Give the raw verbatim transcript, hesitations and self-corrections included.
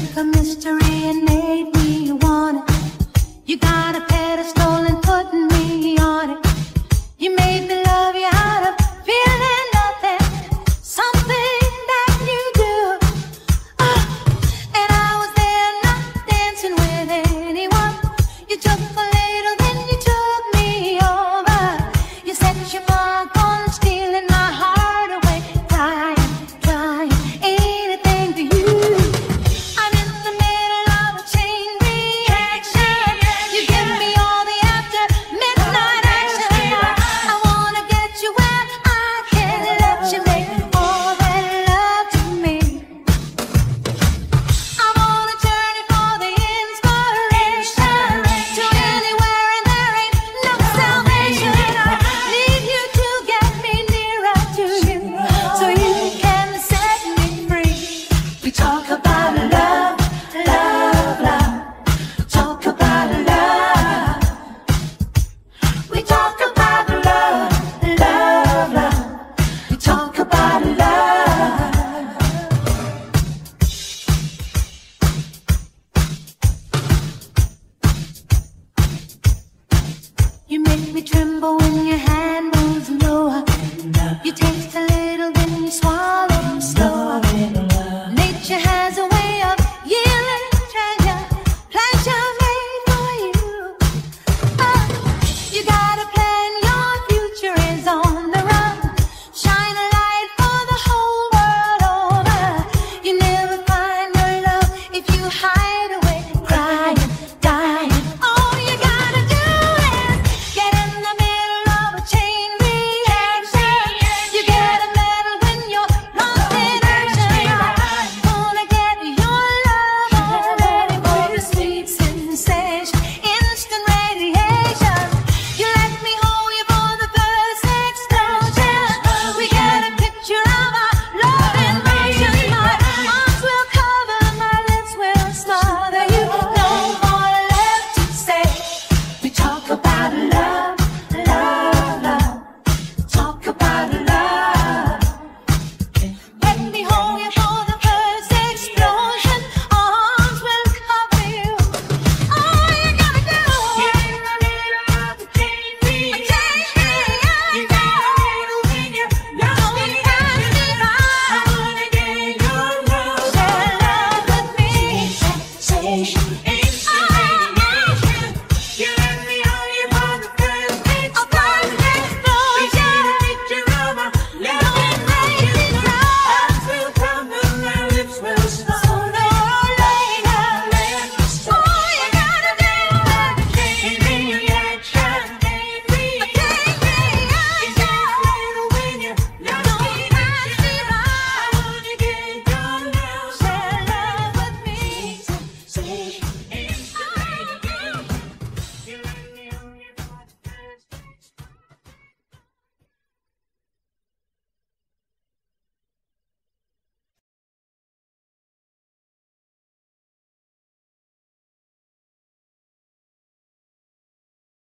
took a mystery and made me want it. You got a pedestal and put me on it. You made me love you out of feeling nothing, something that you do. Oh, and I was there not dancing with anyone. You took a little, then you took me over. You set your mark on stealing my heart away. Trying, trying, anything to you. I'm in the middle of a chain reaction. You give me all the after midnight action. I wanna get you where I can let you make all that love to me. I'm on a journey for the inspiration to anywhere, and there ain't no salvation. I need you to get me nearer to you so you can set me free. We talk about love, love, love. Talk about love. We talk about love, love, love. We talk about love. You make me tremble when your hand